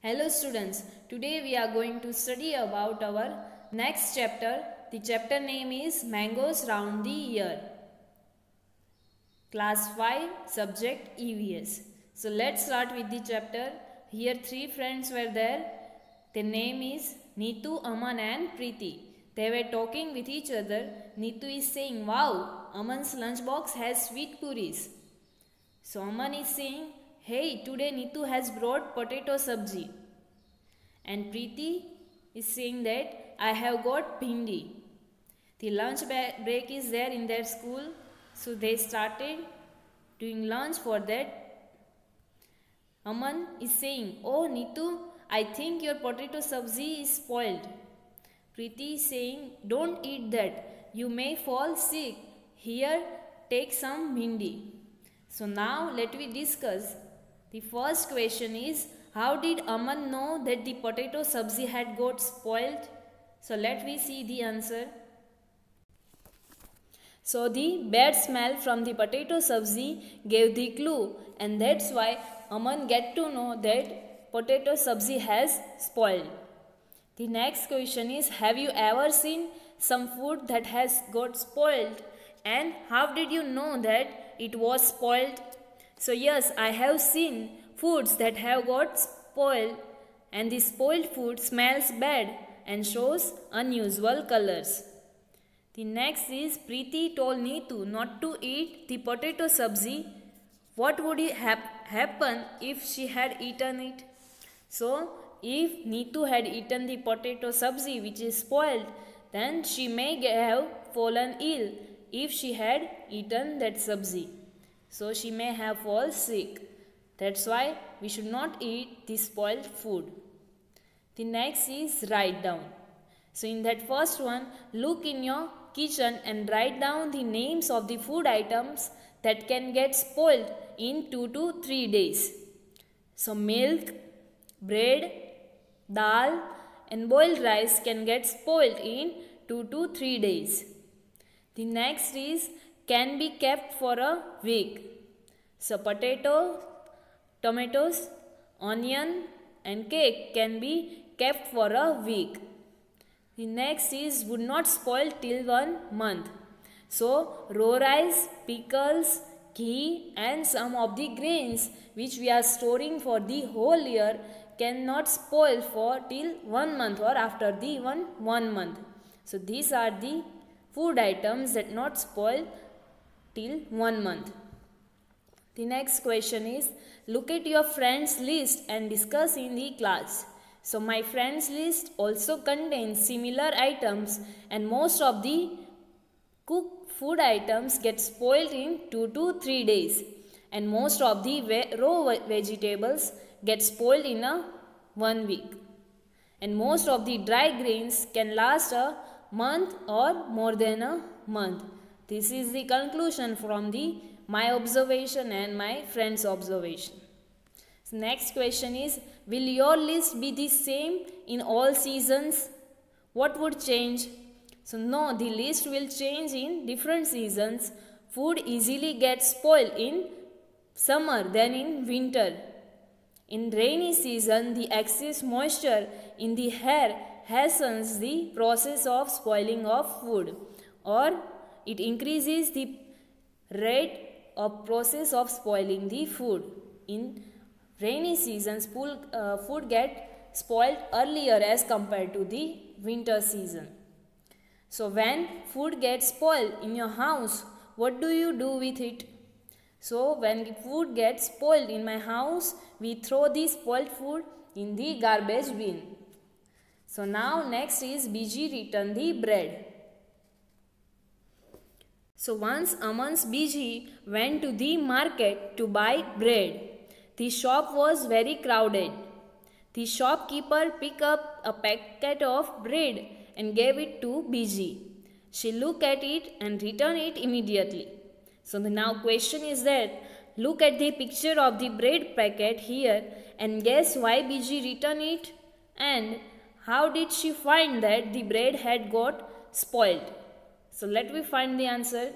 Hello students, today we are going to study about our next chapter. The chapter name is Mangoes Round the Year. Class 5, subject EVS. So let's start with the chapter. Here three friends were there. Their name is Neetu, Aman and Preeti. They were talking with each other. Neetu is saying, "Wow, Aman's lunchbox has sweet puris." So Aman is saying, "Hey, today Neetu has brought potato sabji." And Preeti is saying that I have got bhindi. The lunch break is there in their school, so they started doing lunch for that. Aman is saying, "Oh Neetu, I think your potato sabji is spoiled." Preeti is saying, "Don't eat that. You may fall sick. Here, take some bhindi." So now let me discuss. The first question is, how did Aman know that the potato sabji had got spoiled? So let me see the answer. So the bad smell from the potato sabji gave the clue, and that's why Aman get to know that potato sabji has spoiled. The next question is, have you ever seen some food that has got spoiled, and how did you know that it was spoiled? So yes, I have seen foods that have got spoiled, and the spoiled food smells bad and shows unusual colors. The next is, Preeti told Neetu not to eat the potato sabji. What would happen if she had eaten it? So if Neetu had eaten the potato sabji which is spoiled, then she may have fallen ill if she had eaten that sabji. So she may have fallen sick. That's why we should not eat the spoiled food. The next is write down. So in that first one, look in your kitchen and write down the names of the food items that can get spoiled in 2 to 3 days. So milk, bread, dal and boiled rice can get spoiled in 2 to 3 days. The next is, can be kept for a week. So potato, tomatoes, onion and cake can be kept for a week. The next is, would not spoil till 1 month. So raw rice, pickles, ghee and some of the grains which we are storing for the whole year cannot spoil for till 1 month or after the 1 month. So these are the food items that not spoil till 1 month. The next question is, look at your friends list and discuss in the class. So my friends list also contains similar items, and most of the cooked food items get spoiled in 2 to 3 days, and most of the raw vegetables get spoiled in 1 week, and most of the dry grains can last a month or more than a month. This is the conclusion from my observation and my friend's observation. So next question is, will your list be the same in all seasons? What would change? So no, the list will change in different seasons. Food easily gets spoiled in summer than in winter. In rainy season, the excess moisture in the air hastens the process of spoiling of food, or it increases the rate of process of spoiling the food. In rainy seasons, food get spoiled earlier as compared to the winter season. So when food gets spoiled in your house, what do you do with it? So when food gets spoiled in my house, we throw the spoiled food in the garbage bin. So now next is, Biji return the bread. So once Aman's Biji went to the market to buy bread. The shop was very crowded. The shopkeeper picked up a packet of bread and gave it to Biji. She looked at it and returned it immediately. So the now question is that, look at the picture of the bread packet here and guess why Biji returned it, and how did she find that the bread had got spoiled? So let me find the answer.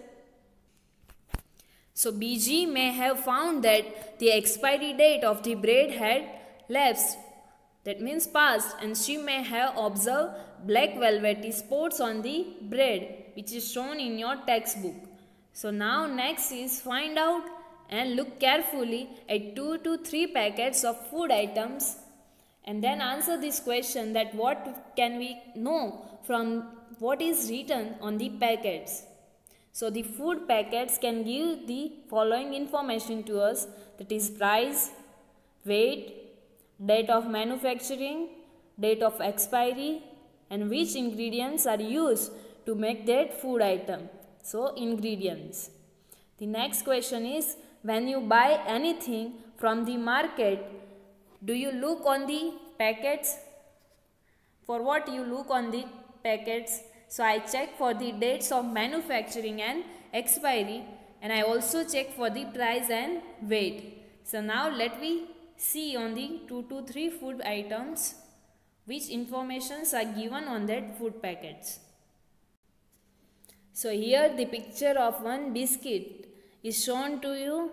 So Biji may have found that the expiry date of the bread had lapsed. that means past, and she may have observed black velvety spots on the bread, which is shown in your textbook. So now next is find out and look carefully at 2 to 3 packets of food items and then answer this question that what can we know from what is written on the packets. So the food packets can give the following information to us, that is price, weight, date of manufacturing, date of expiry, and which ingredients are used to make that food item. So ingredients. The next question is, when you buy anything from the market, do you look on the packets? For what you look on the packets? So I check for the dates of manufacturing and expiry, and I also check for the price and weight. So now let me see on the 2 to 3 food items which informations are given on that food packets. So here the picture of one biscuit is shown to you.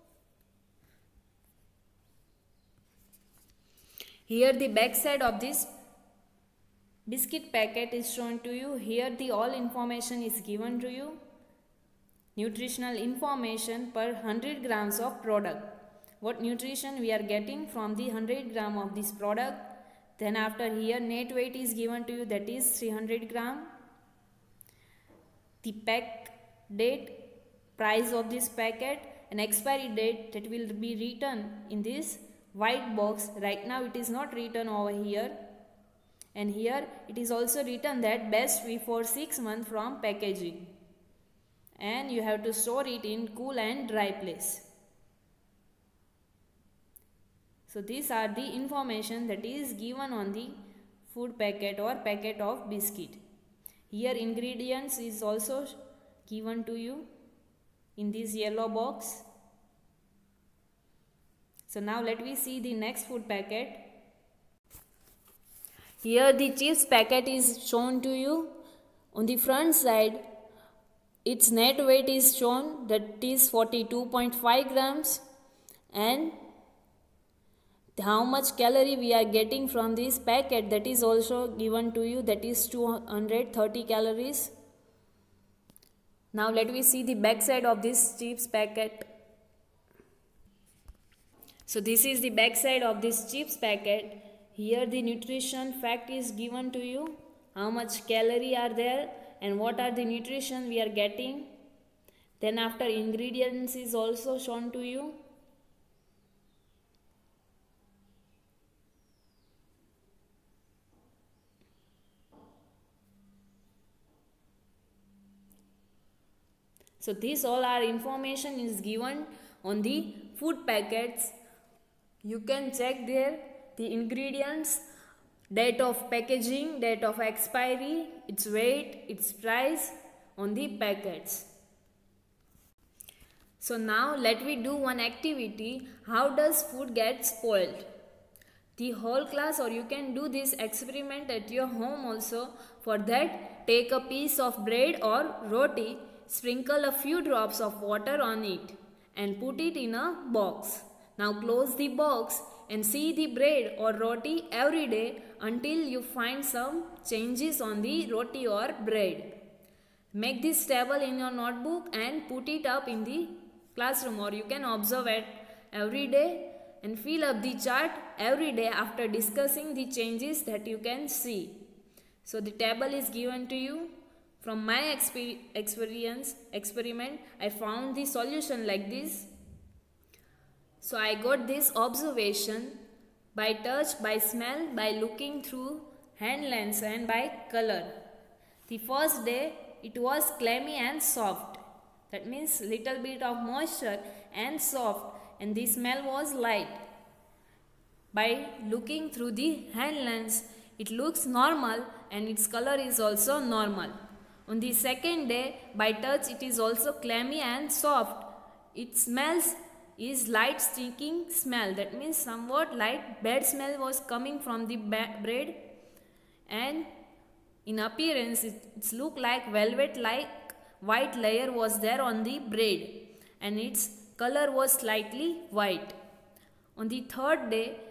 Here the back side of this biscuit packet is shown to you. Here the all information is given to you. Nutritional information per 100 grams of product. What nutrition we are getting from the 100 gram of this product. Then after here net weight is given to you, that is 300 gram. The pack date, price of this packet, and expiry date that will be written in this white box. Right now it is not written over here, and here it is also written that best before 6 months from packaging, and you have to store it in cool and dry place. So these are the information that is given on the food packet or packet of biscuit. Here ingredients is also given to you in this yellow box. So now let me see the next food packet. Here the chips packet is shown to you. On the front side, its net weight is shown, that is 42.5 grams, and how much calorie we are getting from this packet, that is also given to you, that is 230 calories. Now let me see the back side of this chips packet. So this is the back side of this chips packet. Here the nutrition fact is given to you, how much calorie are there and what are the nutrition we are getting. Then after ingredients is also shown to you. So this all our information is given on the food packets. You can check there the ingredients, date of packaging, date of expiry, its weight, its price on the packets. So now let me do one activity. How does food get spoiled? The whole class, or you can do this experiment at your home also. For that, take a piece of bread or roti, sprinkle a few drops of water on it and put it in a box. Now close the box and see the bread or roti every day until you find some changes on the roti or bread. Make this table in your notebook and put it up in the classroom, or you can observe it every day and fill up the chart every day after discussing the changes that you can see. So the table is given to you. From my experiment, I found the solution like this. So I got this observation by touch, by smell, by looking through hand lens, and by color. The first day it was clammy and soft. That means little bit of moisture and soft, and the smell was light. By looking through the hand lens, it looks normal and its color is also normal. On the second day, by touch, it is also clammy and soft. It smells is light stinking smell. That means somewhat light bad smell was coming from the bread, and in appearance it looked like velvet like white layer was there on the bread, and its color was slightly white. On the third day,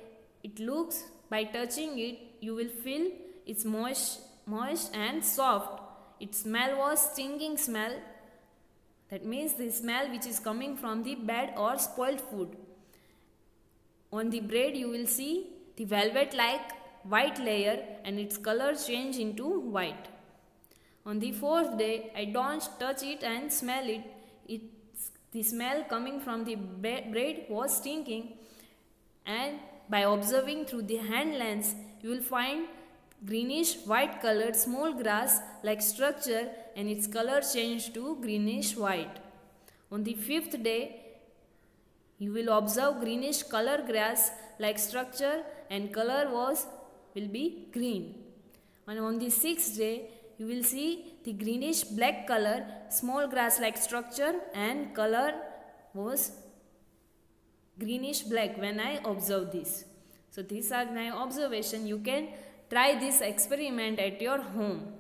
it looks, by touching it, you will feel it's moist and soft. Its smell was stinging smell. That means the smell which is coming from the bad or spoiled food. On the bread you will see the velvet like white layer and its color change into white. On the fourth day, I don't touch it and smell it. The smell coming from the bread was stinking, and by observing through the hand lens, you will find greenish white colored small grass like structure and its color changed to greenish white. On the fifth day, you will observe greenish color grass like structure and color will be green. And on the sixth day, you will see the greenish black color small grass like structure and color was greenish black when I observe this. So these are my observation. You can try this experiment at your home.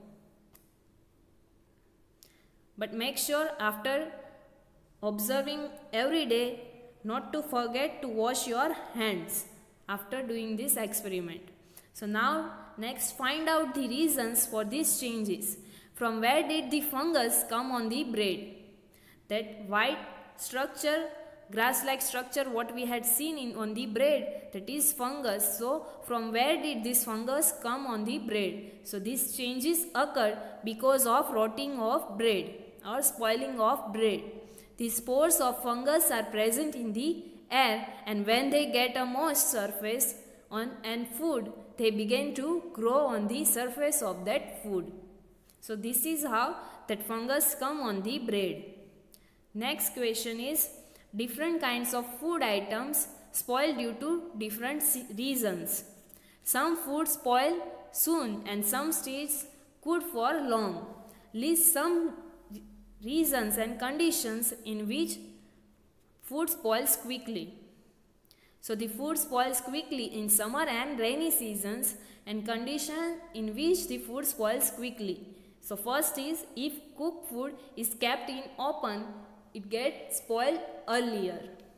But make sure after observing every day not to forget to wash your hands after doing this experiment. So now next find out the reasons for these changes. From where did the fungus come on the bread? That white structure, grass-like structure what we had seen on the bread, that is fungus. So from where did this fungus come on the bread? So these changes occur because of rotting of bread or spoiling of bread. The spores of fungus are present in the air, and when they get a moist surface and food, they begin to grow on the surface of that food. So this is how that fungus come on the bread. Next question is, different kinds of food items spoil due to different reasons. Some food spoil soon and some stays good for long. List some reasons and conditions in which food spoils quickly. So the food spoils quickly in summer and rainy seasons, and condition in which the food spoils quickly. So first is, if cooked food is kept in open, it gets spoiled earlier.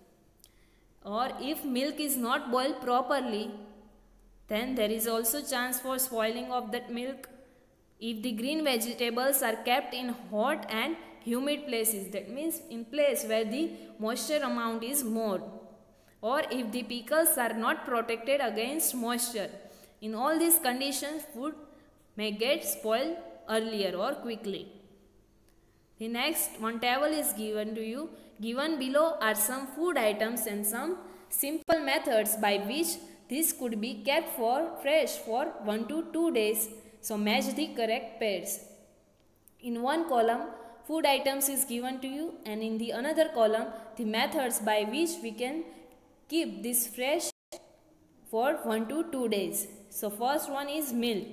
Or if milk is not boiled properly, then there is also chance for spoiling of that milk. If the green vegetables are kept in hot and humid places, that means in place where the moisture amount is more. Or if the pickles are not protected against moisture. In all these conditions, food may get spoiled earlier or quickly. The next one table is given to you. Given below are some food items and some simple methods by which this could be kept fresh for 1 to 2 days. So match the correct pairs. In one column, food items is given to you, and in the another column, the methods by which we can keep this fresh for 1 to 2 days. So first one is milk.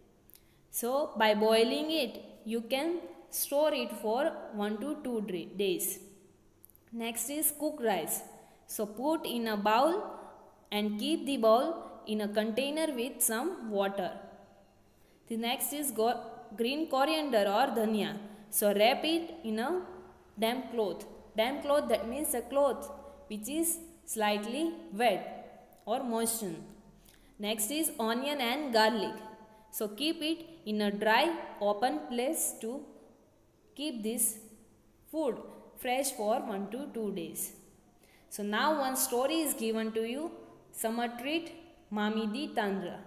So by boiling it, you can store it for 1 to 2 days. Next is cooked rice. So put in a bowl and keep the bowl in a container with some water. The next is green coriander or dhania. So wrap it in a damp cloth. Damp cloth, that means a cloth which is slightly wet or moistened. Next is onion and garlic. So keep it in a dry open place to keep this food fresh for 1 to 2 days. So now one story is given to you. Summer treat, Mami Di Tandra.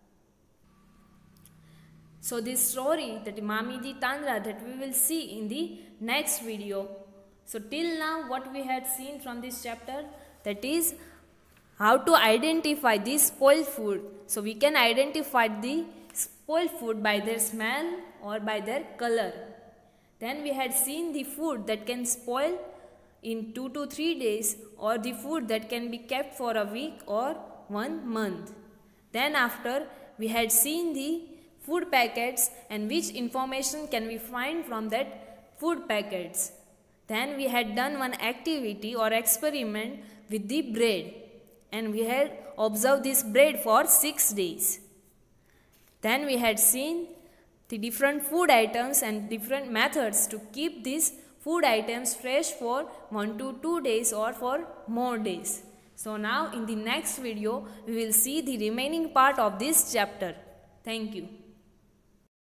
So this story, that Mami Di Tandra, that we will see in the next video. So till now what we had seen from this chapter, that is how to identify the spoiled food. So we can identify the spoiled food by their smell or by their color. Then we had seen the food that can spoil in 2 to 3 days, or the food that can be kept for a week or 1 month. Then after we had seen the food packets and which information can we find from that food packets. Then we had done one activity or experiment with the bread, and we had observed this bread for 6 days. Then we had seen the different food items and different methods to keep these food items fresh for 1 to 2 days or for more days. So now in the next video we will see the remaining part of this chapter. Thank you.